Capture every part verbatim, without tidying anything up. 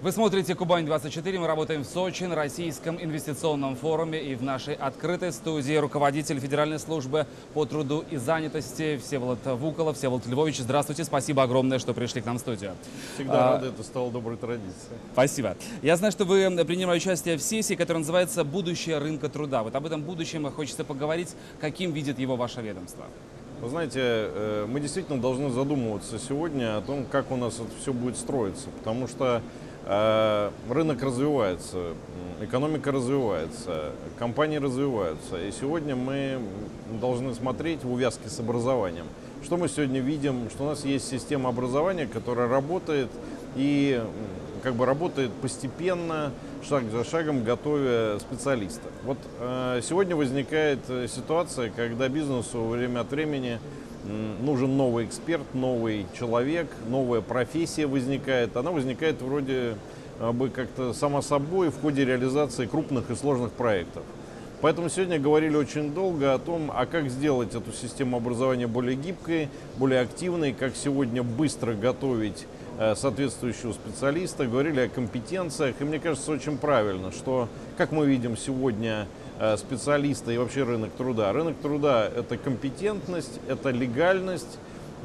Вы смотрите Кубань двадцать четыре. Мы работаем в Сочи на Российском инвестиционном форуме. И в нашей открытой студии руководитель Федеральной службы по труду и занятости Всеволод Вуколов. Всеволод Львович, здравствуйте. Спасибо огромное, что пришли к нам в студию. Всегда а, рады, это стало доброй традицией. Спасибо. Я знаю, что вы принимали участие в сессии, которая называется «Будущее рынка труда». Вот об этом будущем хочется поговорить. Каким видит его ваше ведомство? Вы знаете, мы действительно должны задумываться сегодня о том, как у нас это все будет строиться, потому что рынок развивается, экономика развивается, компании развиваются. И сегодня мы должны смотреть в увязке с образованием. Что мы сегодня видим? Что у нас есть система образования, которая работает и как бы работает постепенно, шаг за шагом, готовя специалиста. Вот э, сегодня возникает ситуация, когда бизнесу время от времени нужен новый эксперт, новый человек, новая профессия возникает. Она возникает вроде бы как-то само собой в ходе реализации крупных и сложных проектов. Поэтому сегодня говорили очень долго о том, а как сделать эту систему образования более гибкой, более активной, как сегодня быстро готовить соответствующего специалиста. Говорили о компетенциях. И мне кажется, очень правильно, что, как мы видим сегодня, специалиста и вообще рынок труда. Рынок труда – это компетентность, это легальность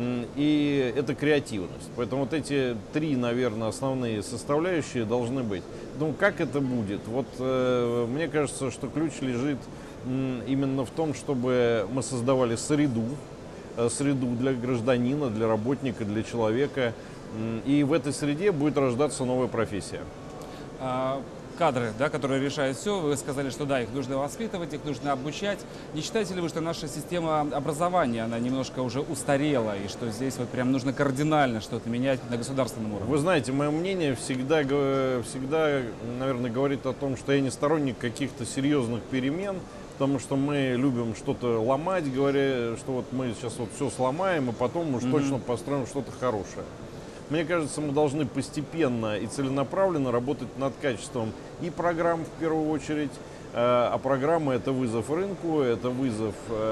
и это креативность. Поэтому вот эти три, наверное, основные составляющие должны быть. Ну, как это будет? Вот э, мне кажется, что ключ лежит именно в том, чтобы мы создавали среду, среду для гражданина, для работника, для человека. И в этой среде будет рождаться новая профессия. Кадры, да, которые решают все. Вы сказали, что да, их нужно воспитывать, их нужно обучать. Не считаете ли вы, что наша система образования, она немножко уже устарела, и что здесь вот прям нужно кардинально что-то менять на государственном уровне? Вы знаете, мое мнение всегда, всегда, наверное, говорит о том, что я не сторонник каких-то серьезных перемен, потому что мы любим что-то ломать, говоря, что вот мы сейчас вот все сломаем, и потом уж mm-hmm. точно построим что-то хорошее. Мне кажется, мы должны постепенно и целенаправленно работать над качеством и программ в первую очередь. А программы – это вызов рынку, это вызов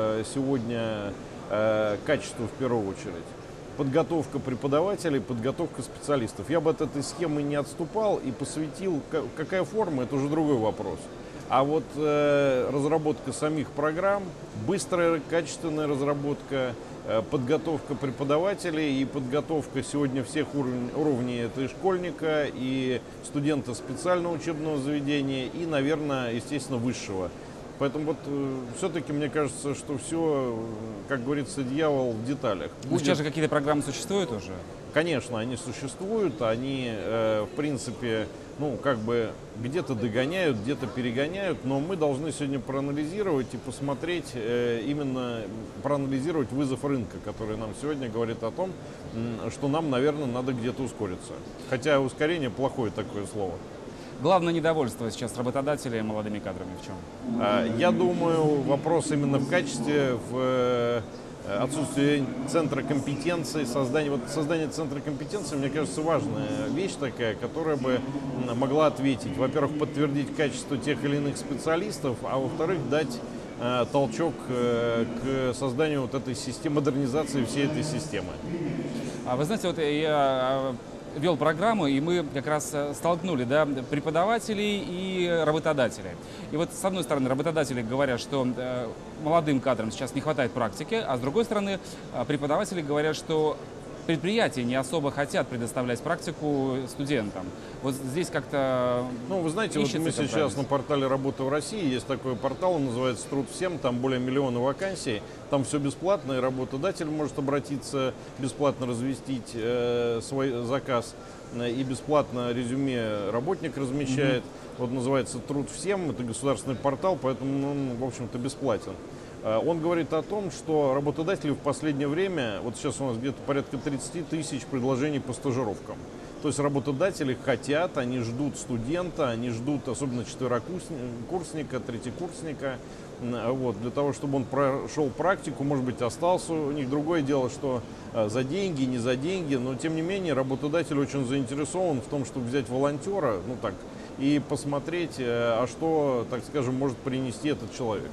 сегодня качеству в первую очередь. Подготовка преподавателей, подготовка специалистов. Я бы от этой схемы не отступал и посвятил, какая форма – это уже другой вопрос. А вот э, разработка самих программ, быстрая качественная разработка, э, подготовка преподавателей и подготовка сегодня всех уровней, уровней это и школьника, и студента специального учебного заведения, и, наверное, естественно, высшего. Поэтому вот э, все-таки мне кажется, что все, как говорится, дьявол в деталях. Будет... Ну, сейчас же какие-то программы существуют уже? Конечно, они существуют, они, э, в принципе, ну, как бы где-то догоняют, где-то перегоняют, но мы должны сегодня проанализировать и посмотреть, э, именно проанализировать вызов рынка, который нам сегодня говорит о том, что нам, наверное, надо где-то ускориться. Хотя ускорение плохое такое слово. Главное недовольство сейчас работодателей молодыми кадрами в чем? Я думаю, вопрос именно в качестве, в отсутствие центра компетенции, создание, вот создание центра компетенции, мне кажется, важная вещь такая, которая бы могла ответить, во-первых, подтвердить качество тех или иных специалистов, а во-вторых, дать э, толчок э, к созданию вот этой системы, модернизации всей этой системы. А вы знаете, вот я вел программу, и мы как раз столкнули, да, преподавателей и работодателей. И вот с одной стороны работодатели говорят, что э, молодым кадрам сейчас не хватает практики, а с другой стороны э, преподаватели говорят, что предприятия не особо хотят предоставлять практику студентам. Вот здесь как-то... Ну, вы знаете, вот мы сейчас на портале «Работа в России», есть такой портал, он называется «Труд всем», там более миллиона вакансий, там все бесплатно, и работодатель может обратиться, бесплатно разместить э, свой заказ, и бесплатно резюме работник размещает. Mm-hmm. Вот называется «Труд всем», это государственный портал, поэтому он, в общем-то, бесплатен. Он говорит о том, что работодатели в последнее время, вот сейчас у нас где-то порядка тридцать тысяч предложений по стажировкам. То есть работодатели хотят, они ждут студента, они ждут особенно четверокурсника, третьекурсника, вот, для того, чтобы он прошел практику, может быть, остался. У них другое дело, что за деньги, не за деньги, но тем не менее работодатель очень заинтересован в том, чтобы взять волонтера, ну так, и посмотреть, а что, так скажем, может принести этот человек.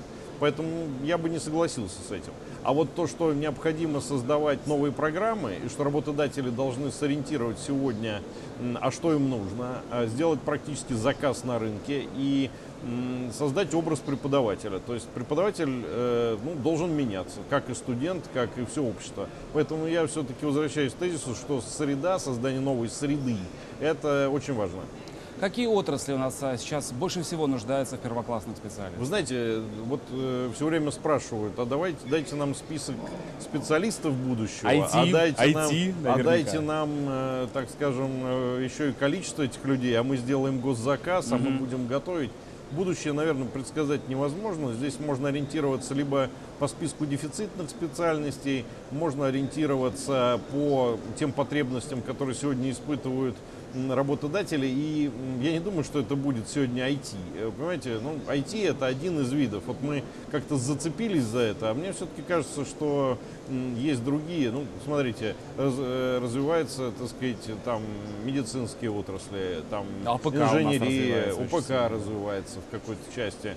Поэтому я бы не согласился с этим. А вот то, что необходимо создавать новые программы, и что работодатели должны сориентировать сегодня, а что им нужно, сделать практически заказ на рынке и создать образ преподавателя. То есть преподаватель э, ну, должен меняться, как и студент, как и все общество. Поэтому я все-таки возвращаюсь к тезису, что среда, создание новой среды, это очень важно. Какие отрасли у нас сейчас больше всего нуждаются в первоклассных специалистах? Вы знаете, вот э, все время спрашивают, а давайте дайте нам список специалистов будущего, ай ти, а дайте ай ти, нам, наверняка. а дайте нам э, так скажем, э, еще и количество этих людей, а мы сделаем госзаказ, а Мгм. мы будем готовить. Будущее, наверное, предсказать невозможно. Здесь можно ориентироваться либо по списку дефицитных специальностей, можно ориентироваться по тем потребностям, которые сегодня испытывают работодатели. И я не думаю, что это будет сегодня ай ти. Понимаете, ну, ай ти это один из видов. Вот мы как-то зацепились за это, а мне все-таки кажется, что есть другие. Ну, смотрите, раз, развиваются, так сказать, там медицинские отрасли, там АПК у нас инженерия, развивается очень ОПК сильно. развивается в какой-то части.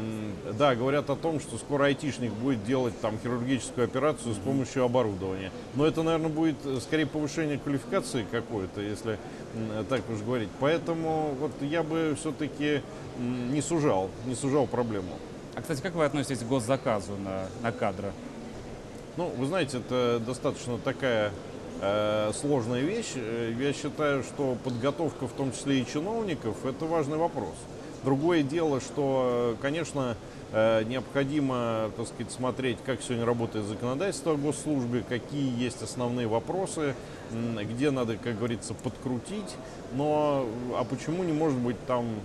М, Да, говорят о том, что скоро айтишник будет делать там хирургическую операцию с помощью оборудования. Но это, наверное, будет э, скорее повышение квалификации какой-то, если м, так уж говорить. Поэтому вот я бы все-таки не сужал, не сужал проблему. А, кстати, как вы относитесь к госзаказу на, на кадры? Ну, вы знаете, это достаточно такая э, сложная вещь. Э, Я считаю, что подготовка, в том числе и чиновников, это важный вопрос. Другое дело, что, э, конечно, э, необходимо, так сказать, смотреть, как сегодня работает законодательство о госслужбе, какие есть основные вопросы, м, где надо, как говорится, подкрутить. Но, а почему не может быть там, м,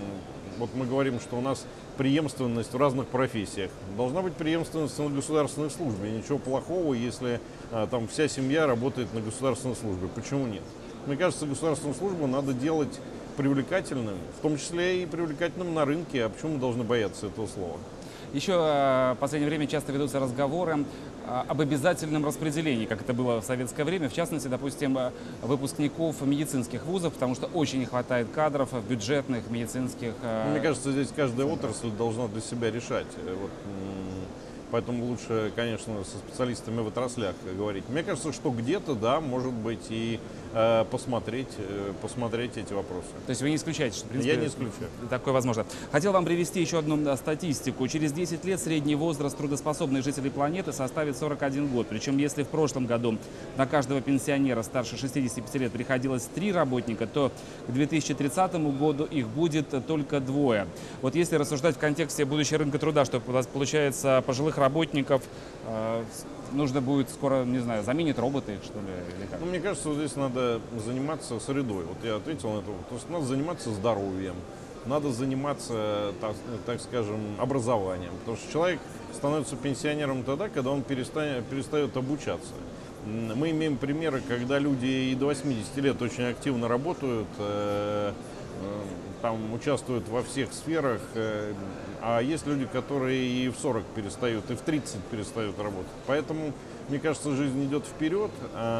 вот мы говорим, что у нас преемственность в разных профессиях. Должна быть преемственность на государственной службе. Ничего плохого, если а, там вся семья работает на государственной службе. Почему нет? Мне кажется, государственную службу надо делать привлекательным, в том числе и привлекательным на рынке. А почему мы должны бояться этого слова? Еще э, в последнее время часто ведутся разговоры э, об обязательном распределении, как это было в советское время, в частности, допустим, э, выпускников медицинских вузов, потому что очень не хватает кадров в бюджетных медицинских. э, Мне кажется, здесь каждая отрасль должна для себя решать. Э, Вот, м, поэтому лучше, конечно, со специалистами в отраслях говорить. Мне кажется, что где-то, да, может быть, и э, посмотреть, э, посмотреть эти вопросы. То есть вы не исключаете, что, в принципе, Я не исключаю. такое возможно. Хотел вам привести еще одну э, статистику. Через десять лет средний возраст трудоспособных жителей планеты составит сорок один год. Причем, если в прошлом году на каждого пенсионера старше шестидесяти пяти лет приходилось три работника, то к две тысячи тридцатому году их будет только двое. Вот если рассуждать в контексте будущего рынка труда, что у нас получается пожилых работников э, нужно будет скоро, не знаю, заменить роботы их, что ли, или как? Ну, мне кажется, вот здесь надо заниматься средой. Вот я ответил на это. То есть надо заниматься здоровьем, надо заниматься, так, так скажем, образованием. Потому что человек становится пенсионером тогда, когда он перестанет, перестает обучаться. М, Мы имеем примеры, когда люди и до восьмидесяти лет очень активно работают, э, э, там участвуют во всех сферах, э, а есть люди, которые и в сорок перестают, и в тридцать перестают работать. Поэтому, мне кажется, жизнь идет вперед,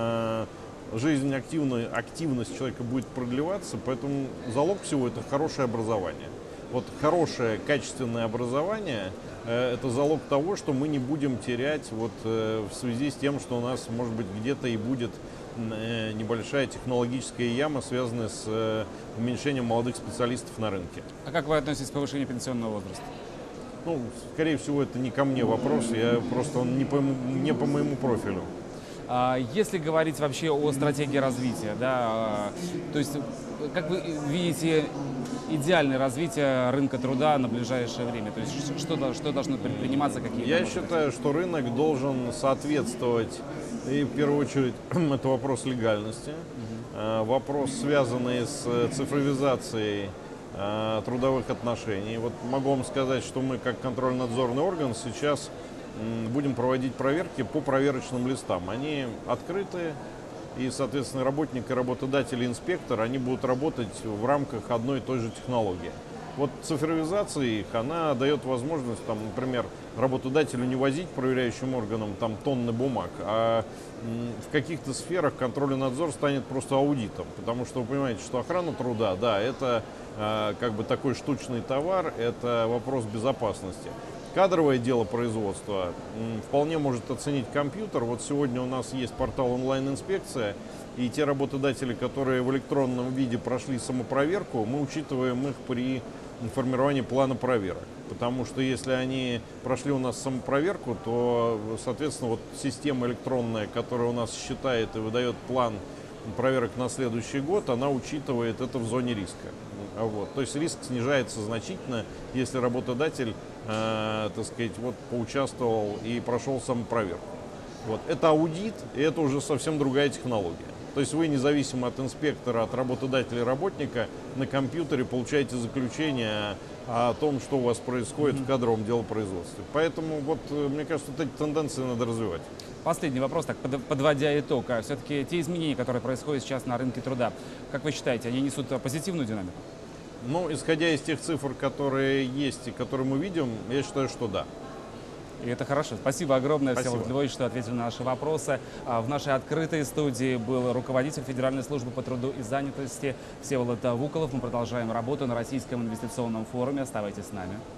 а жизнь активная, активность человека будет продлеваться, поэтому залог всего это хорошее образование. Вот хорошее, качественное образование э, это залог того, что мы не будем терять вот, э, в связи с тем, что у нас, может быть, где-то и будет э, небольшая технологическая яма, связанная с э, уменьшением молодых специалистов на рынке. А как вы относитесь к повышению пенсионного возраста? Ну, скорее всего, это не ко мне вопрос, я просто он не по, мо- не по моему профилю. А если говорить вообще о стратегии развития, да, а, то есть как вы видите идеальное развитие рынка труда на ближайшее время? То есть ш- что, дол- что должно предприниматься, какие Я может быть? считаю, что рынок должен соответствовать, и в первую очередь это вопрос легальности, э, вопрос, связанный с э, цифровизацией э, трудовых отношений. Вот могу вам сказать, что мы как контрольно-надзорный орган сейчас м, будем проводить проверки по проверочным листам. Они открыты, и, соответственно, работник, и работодатель, и инспектор, они будут работать в рамках одной и той же технологии. Вот цифровизация их, она дает возможность, там, например, работодателю не возить проверяющим органам там, тонны бумаг, а м, в каких-то сферах контроль и надзор станет просто аудитом. Потому что вы понимаете, что охрана труда, да, это э, как бы такой штучный товар, это вопрос безопасности. Кадровое дело производства м, вполне может оценить компьютер. Вот сегодня у нас есть портал онлайн-инспекция, и те работодатели, которые в электронном виде прошли самопроверку, мы учитываем их при формировании плана проверок. Потому что если они прошли у нас самопроверку, то, соответственно, вот система электронная, которая у нас считает и выдает план проверок на следующий год, она учитывает это в зоне риска. Вот. То есть риск снижается значительно, если работодатель, э, так сказать, вот, поучаствовал и прошел самопроверку. Вот. Это аудит, и это уже совсем другая технология. То есть вы, независимо от инспектора, от работодателя и работника, на компьютере получаете заключение о том, что у вас происходит mm-hmm. в кадровом делопроизводстве. Поэтому, вот, мне кажется, вот эти тенденции надо развивать. Последний вопрос, так, подводя итог. А все-таки те изменения, которые происходят сейчас на рынке труда, как вы считаете, они несут позитивную динамику? Ну, исходя из тех цифр, которые есть и которые мы видим, я считаю, что да. И это хорошо. Спасибо огромное, Спасибо. Всеволод Львович, что ответили на наши вопросы. В нашей открытой студии был руководитель Федеральной службы по труду и занятости Всеволод Вуколов. Мы продолжаем работу на Российском инвестиционном форуме. Оставайтесь с нами.